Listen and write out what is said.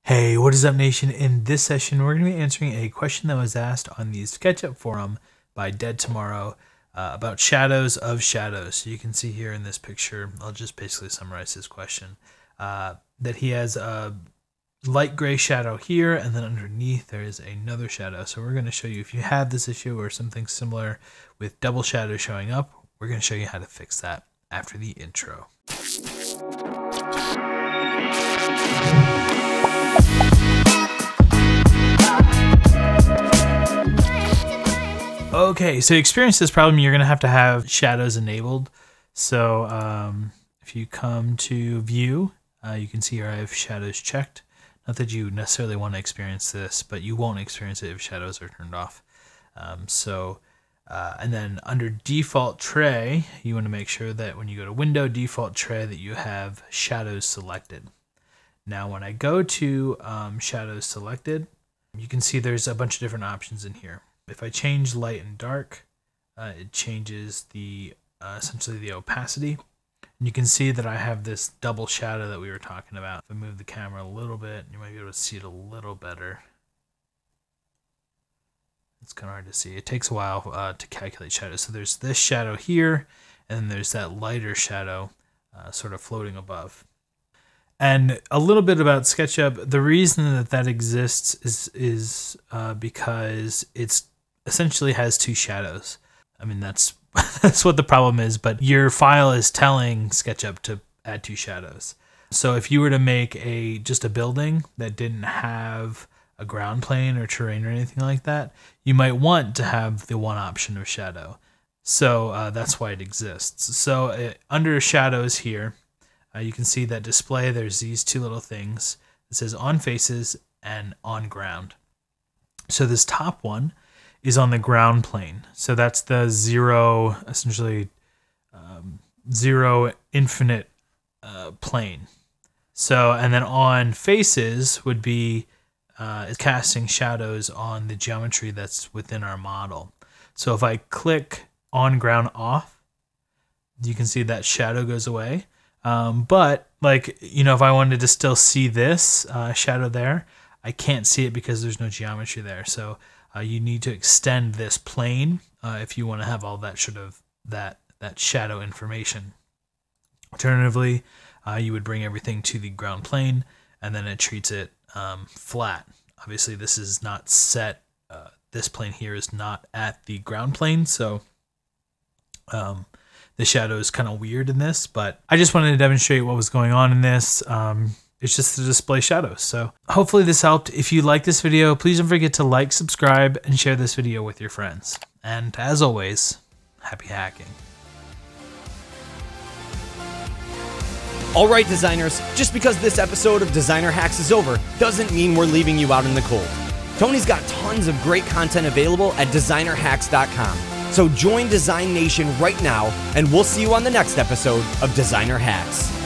Hey, what is up, nation? In this session, we're going to be answering a question that was asked on the SketchUp forum by Dead Tomorrow about shadows of shadows. So you can see here in this picture, I'll just basically summarize his question, that he has a light gray shadow here, and then underneath there is another shadow. So we're going to show you, if you have this issue or something similar with double shadow showing up, we're going to show you how to fix that after the intro. Okay, so to experience this problem, you're going to have shadows enabled. So if you come to view, you can see here I have shadows checked. Not that you necessarily want to experience this, but you won't experience it if shadows are turned off. And then under default tray, you want to make sure that when you go to window default tray that you have shadows selected. Now when I go to shadows selected, you can see there's a bunch of different options in here. If I change light and dark, it changes the essentially the opacity. And you can see that I have this double shadow that we were talking about. If I move the camera a little bit, you might be able to see it a little better. It's kind of hard to see. It takes a while to calculate shadows. So there's this shadow here, and then there's that lighter shadow sort of floating above. And a little bit about SketchUp, the reason that exists is because it's essentially has two shadows. I mean, that's what the problem is, but your file is telling SketchUp to add two shadows. So if you were to make just a building that didn't have a ground plane or terrain or anything like that, you might want to have the one option of shadow. So that's why it exists. So under shadows here, you can see that display, there's these two little things. It says on faces and on ground. So this top one is on the ground plane. So that's the zero, essentially zero infinite plane. So, and then on faces would be casting shadows on the geometry that's within our model. So if I click on ground off, you can see that shadow goes away. But like, if I wanted to still see this shadow there, I can't see it because there's no geometry there. So you need to extend this plane if you want to have all that sort of that shadow information. Alternatively, you would bring everything to the ground plane, and then it treats it flat. Obviously, this is not set. This plane here is not at the ground plane, so the shadow is kind of weird in this, but I just wanted to demonstrate what was going on in this. It's just to display shadows. So hopefully this helped. If you like this video, please don't forget to like, subscribe, and share this video with your friends. And as always, happy hacking. All right, designers, just because this episode of Designer Hacks is over doesn't mean we're leaving you out in the cold. Tony's got tons of great content available at designerhacks.com. So join Design Nation right now, and we'll see you on the next episode of Designer Hacks.